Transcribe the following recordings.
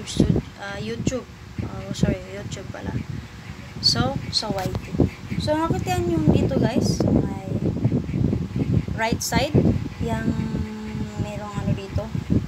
YouTube. YouTube pala. So, sa YT. So, nakita nyo dito guys, may right side, yung merong ano dito,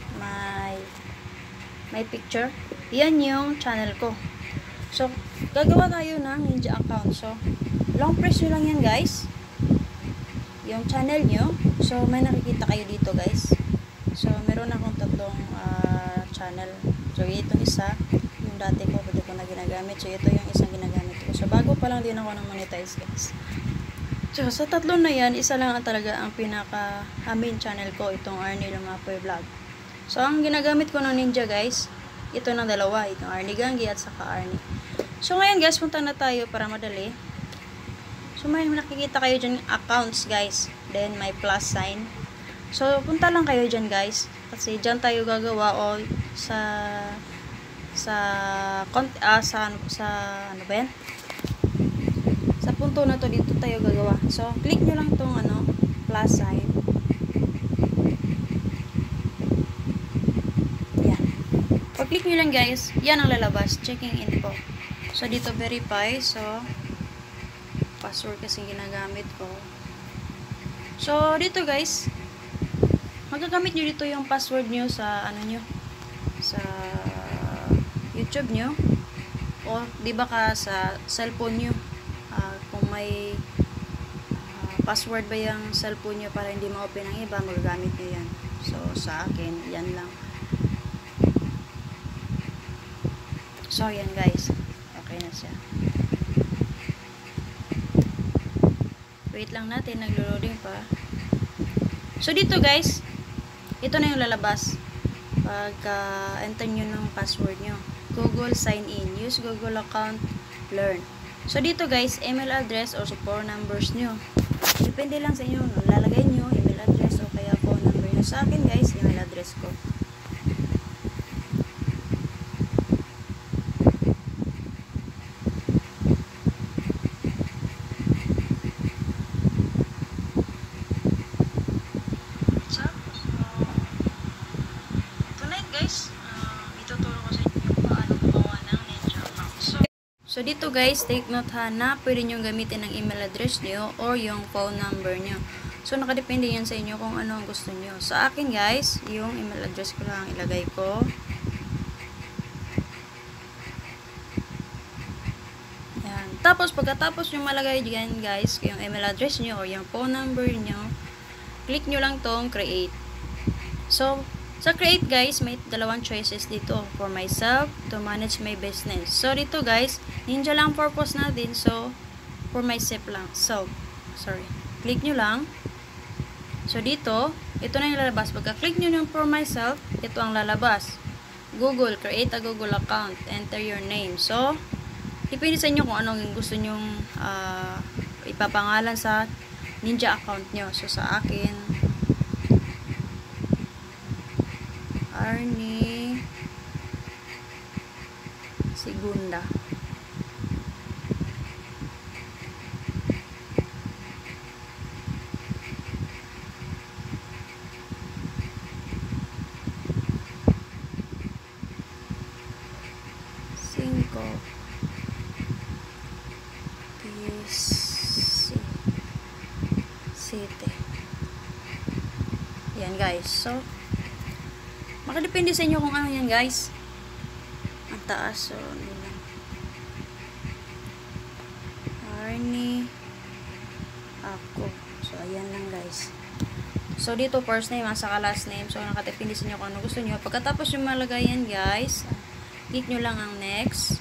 may picture. Yan yung channel ko. So, gagawa tayo ng Ninja account. So, long press nyo lang yan guys, yung channel nyo. So, may nakikita kayo dito guys. So, meron akong tatlong channel. So, itong isa, yung dati ko, pwede ko na ginagamit. So, ito yung isang ginagamit ko. So, bago pa lang din ako ng monetize guys. So, sa tatlo na yan, isa lang talaga ang pinaka main channel ko, itong Arnie Lumapoy Vlog. So, ang ginagamit ko ng Ninja guys, ito ng dalawa, itong Arnie Gangi at saka Arnie. So, ngayon guys, punta na tayo para madali. So, may nakikita kayo dyan accounts guys, then may plus sign. So, punta lang kayo dyan guys, kasi dyan tayo gagawa o ano ba yan? Sa punto na to, dito tayo gagawa. So, click nyo lang tong plus sign. Yan. Pag click nyo lang guys, yan ang lalabas. Checking info. So, dito verify. So, password kasi ginagamit ko. So, dito guys, magagamit nyo dito yung password nyo sa sa YouTube nyo. O, di ba ka sa cellphone nyo. Kung may password ba yung cellphone nyo para hindi ma-open ng iba, magagamit nyo yan. So, sa akin, yan lang. So, yan guys. Okay na siya. Wait lang natin, naglo-loading pa. So, dito guys, ito na yung lalabas. Pag enter nyo ng password nyo. Google sign in. Use Google account. Learn. So, dito guys, email address or phone numbers nyo. Depende lang sa inyo. Lalagay nyo, email address o kaya phone number nyo. Sa akin guys, email address ko. Tonight guys, ituturo ko sa inyo paano gumawa ng Ninja account. So, dito guys, take note ha, na pwede nyo gamitin ang email address nyo or yung phone number nyo. So, nakadepende yan sa inyo kung ano ang gusto nyo. Sa akin guys, yung email address ko lang ilagay ko. Yan. Tapos, pagkatapos nyo malagay dyan guys, yung email address nyo or yung phone number nyo, click nyo lang tong create. So, sa create guys, may dalawang choices dito. For myself, to manage my business. So, dito guys, Ninja lang purpose natin. So, for myself lang. So, sorry. Click nyo lang. So, dito, ito na yung lalabas. Pagka-click nyo yung for myself, ito ang lalabas. Google, create a Google account. Enter your name. So, depende sa inyo kung anong gusto nyong ipapangalan sa Ninja account nyo. So, sa akin, Arnie Segunda. Cinco. Siete. Yan guys. So, makadepende sa inyo kung ano yan guys. Ang taas. So, Arnie ako. So, ayan lang guys. So, dito first name at saka last name. So, nakadepende sa inyo kung ano gusto nyo. Pagkatapos yung malagay yan guys, click nyo lang ang next.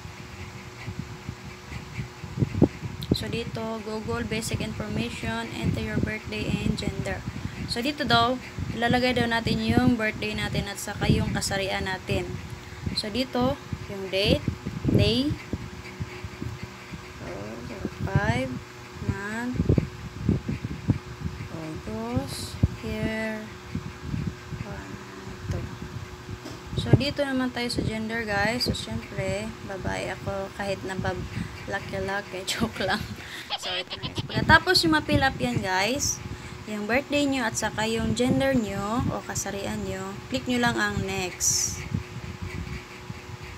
So, dito, Google basic information, enter your birthday and gender. So, dito daw, ilalagay daw natin yung birthday natin at saka yung kasarian natin. So, dito, yung date, day, so, 05, month, August, year, 1, 2. So, dito naman tayo sa gender, guys. So, syempre, babae ako kahit na laki-laki, joke lang. So, ito na guys. Pagkatapos yung ma-fill up yan, guys, yung birthday nyo at saka yung gender nyo o kasarian nyo, click nyo lang ang next.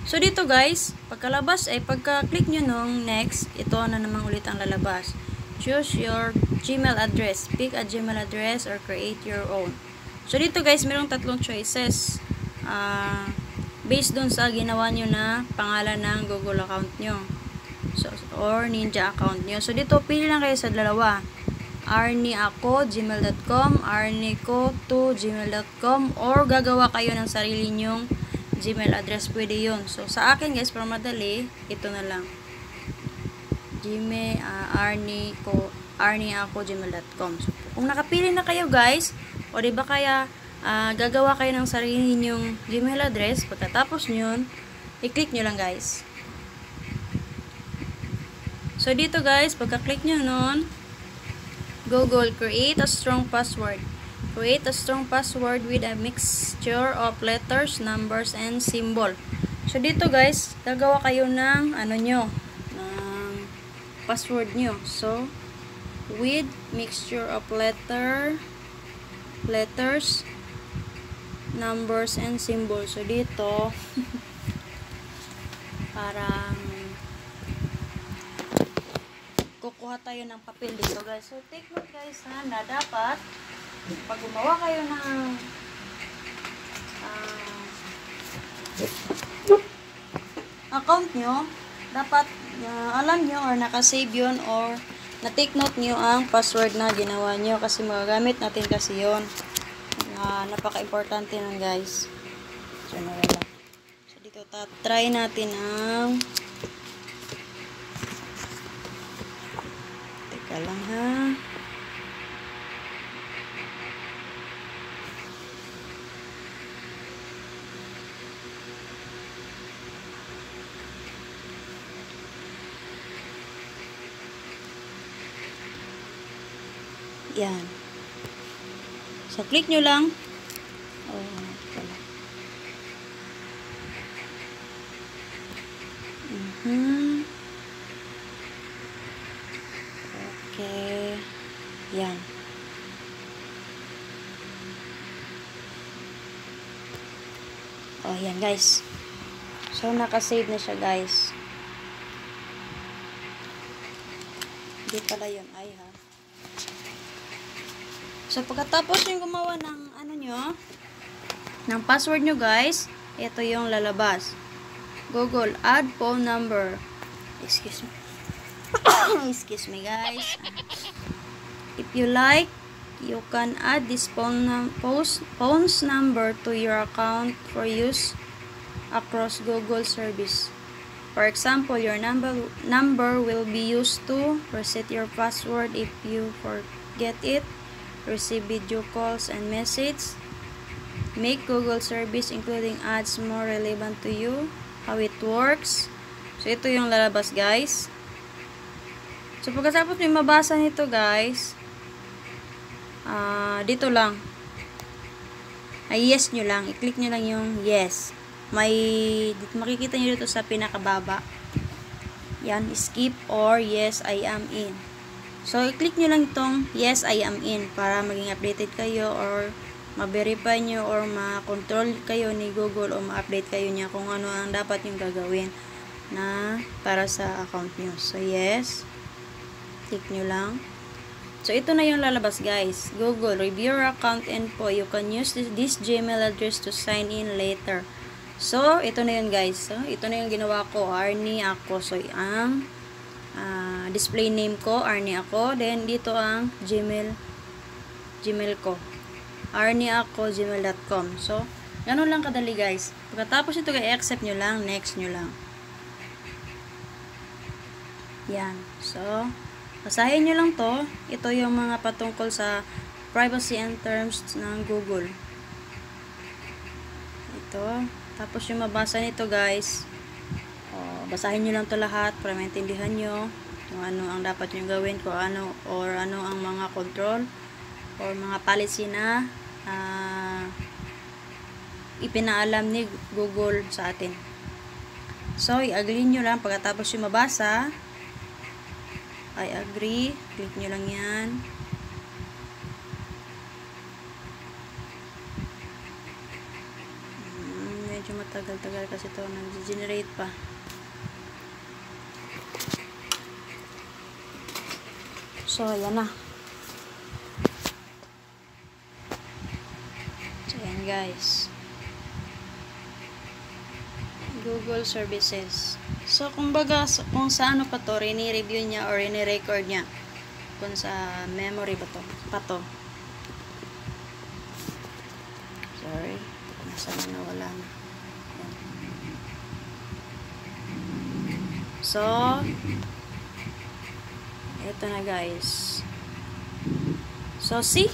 So, dito guys, pagkalabas ay pagka-click nyo nung next, ito na naman ulit ang lalabas. Choose your Gmail address. Pick a Gmail address or create your own. So, dito guys, mayroong tatlong choices. Based dun sa ginawa nyo na pangalan ng Google account nyo. So, or Ninja account nyo. So, dito, pili lang kayo sa dalawa. arnieako@gmail.com, arnico2@gmail.com, or gagawa kayo ng sarili nyong Gmail address, pwede yun. So, sa akin guys, para madali, ito na lang. Gmail, arniako@gmail.com. So, kung nakapili na kayo guys, o diba kaya, gagawa kayo ng sarili nyong Gmail address, pagkatapos nyon, i-click nyo lang guys. So, dito guys, pagka-click nyo nun, Google, create a strong password. Create a strong password with a mixture of letters, numbers, and symbol. So, dito guys, gagawa kayo ng ng password nyo. So, with mixture of letters, numbers, and symbol. So, dito, parang kukuha tayo ng papel dito guys. So, take note guys na dapat pag gumawa kayo ng account nyo, dapat alam nyo or nakasave yun or na-take note nyo ang password na ginawa nyo kasi magagamit natin kasi yun. Napaka-importante nun guys. So, dito try natin ang lang ha. Yan. So, click nyo lang. Okay. Yan. Yan guys. So, nakasave na siya guys. Hindi pala yun. Ay ha. So, pagkatapos yung gumawa ng ng password nyo guys, ito yung lalabas. Google, add phone number. Excuse me. Excuse me guys. If you like, you can add this phone's number to your account for use across Google service. For example, your number will be used to reset your password if you forget it, receive video calls and messages, make Google service including ads more relevant to you, how it works. So, ito yung lalabas guys. So, pagkatapos may mabasa nito guys, dito lang. Yes nyo lang. I-click nyo lang yung yes. Makikita nyo dito sa pinakababa. Yan, skip or yes, I am in. So, i-click nyo lang itong yes, I am in para maging updated kayo or ma-verify nyo or ma-control kayo ni Google o ma-update kayo niya kung ano ang dapat yung gagawin na para sa account nyo. So, yes. Click nyo lang. So, ito na yung lalabas guys. Google, review your account info. You can use this Gmail address to sign in later. So, ito na yun guys. So, ito na yung ginawa ko. Arnie ako. So, ang display name ko, Arnie ako. Then, dito ang Gmail ko. arnieako@gmail.com. So, ganun lang kadali guys. Pagkatapos ito, i-accept nyo lang. Next nyo lang. Yan. So, basahin nyo lang to. Ito yung mga patungkol sa privacy and terms ng Google. Ito. Tapos yung mabasa nito guys, basahin nyo lang to lahat para maintindihan nyo kung ano ang dapat nyo gawin, kung ano or ano ang mga control or mga policy na ipinaalam ni Google sa atin. So, i-agree nyo lang pagkatapos yung mabasa. I agree. Click nyo lang yan. Medyo matagal-tagal kasi ito nag-generate pa. So, ayan na. So, ayan guys. Google Services. So, kumbaga, kung sa ano pa to, rini-review niya or rini-record niya. Kung sa memory ba to? Pa to. Sorry. Nasaan na nawala na. Ayan. So, ito na guys. So, see?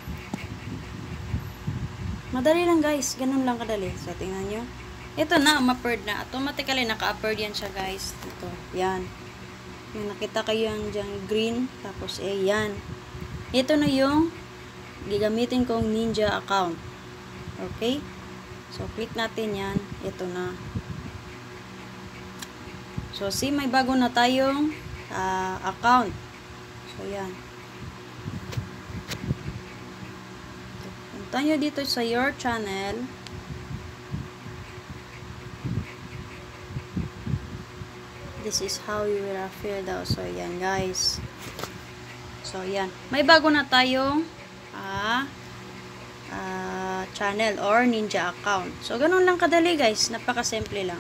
Madali lang guys. Ganun lang kadali. So, tingnan nyo. Ito na, ma-upload na. Automatically, naka-upload yan siya guys. Ito. Yan. May nakita kayo yung dyan green. Tapos, yan. Ito na yung gigamitin kong Ninja account. Okay? So, click natin yan. Ito na. So, see, may bago na tayong account. So, yan. Punta nyo dito sa your channel. This is how you will fill out. So, yan guys. So, yan. May bago na tayong channel or Ninja account. So, ganun lang kadali guys. Napaka-simple lang.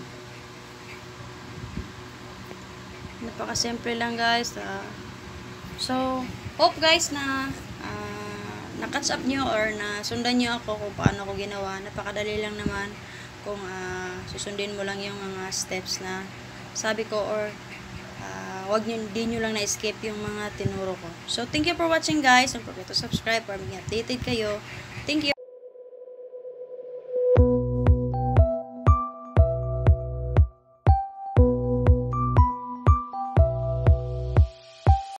Napaka-simple lang guys. So, hope guys na na-catch up nyo or na sundan nyo ako kung paano ko ginawa. Napakadali lang naman kung susundin mo lang yung mga steps na sabi ko or di nyo lang na-escape yung mga tinuro ko. So, thank you for watching guys. Don't forget to subscribe para maging updated kayo. Thank you.